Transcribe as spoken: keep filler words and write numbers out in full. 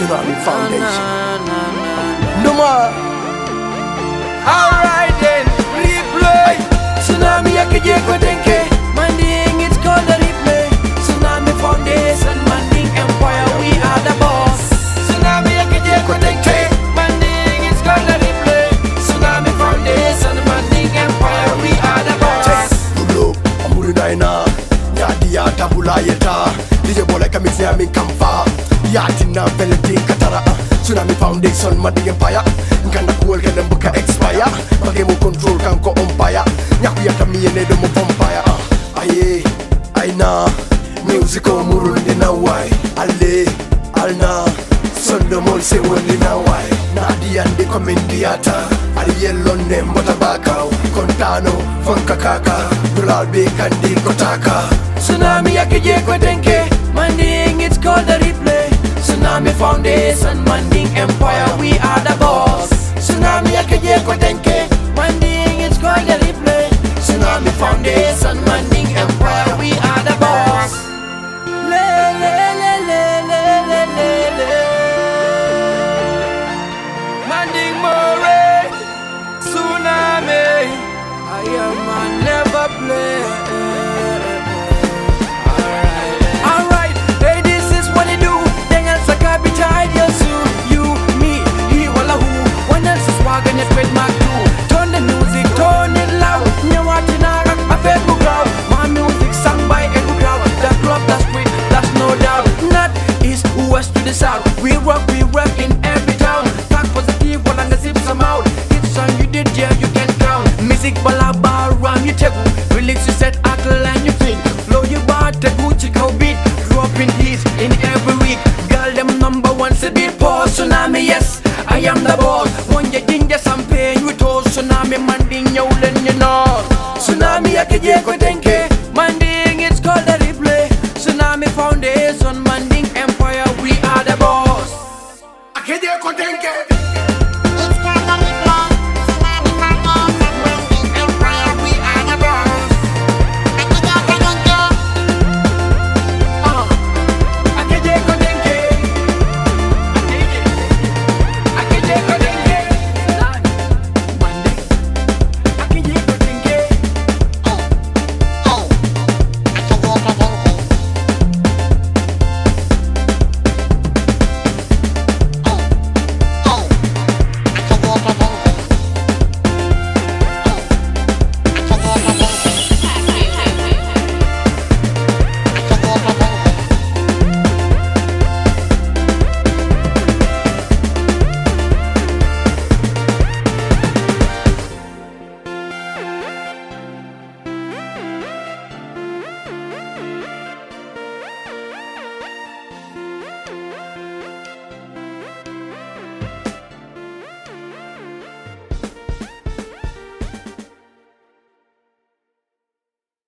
Tsunami Foundation. No more. Alright then, replay. Tsunami akije kwa denke. Manding, it's called the replay. Tsunami Foundation, Manding Empire, we are the boss. Tsunami akije kwa denke. Manding, it's called the replay. Tsunami Foundation, Manding Empire, we are the boss. Bulo, amuri naina. Nyadi ya tabula yeta. Dije bola kamisi ya mikamfa. Yati na veleti katara. Tsunami Foundation, Manding Empire. Nkanda kuwel kene mbuka expire. Magemu control kanko umpire. Nyaku ya kamiye do mo vampire. Aye, aina. Music o murundi na wai. Ale, alna. Sondo mol se wali na wai. Nadi andi komendiata. Ali yellow name watabakao. Kontano, funka kaka. Dulal be kandi kotaka. Tsunami akije kwa denke. Manding, it's called the replay. Tsunami Foundation, Manding Empire, we are the boss. Tsunami akije kwa denke. Manding, it's called the replay. Tsunami Foundation, Manding Empire, we are the boss. Le le le le le le le le. Manding Morry, Tsunami, I am a never play. Alright, alright, hey, this is what they do. Then else I can't be tied, yes, you, you, me, he, walla who. One else is walking it with my crew. Turn the music, turn it loud. You want to knock a Facebook crowd. My music sung by every crowd. The club, the street, that's no doubt. Not east, west to the south. We rock, we rock in every town. Talk positive, while I'm the zip some out. Hit song you did, yeah, you can count. Music, balaba, rhyme, you take. Lyrics, you set, act, line, you think. Flow, you bar, take, Gucci, cow beat. Dropping hits in every week. Girl, them number one, say beat, pause, Tsunami, yes, I am the boss.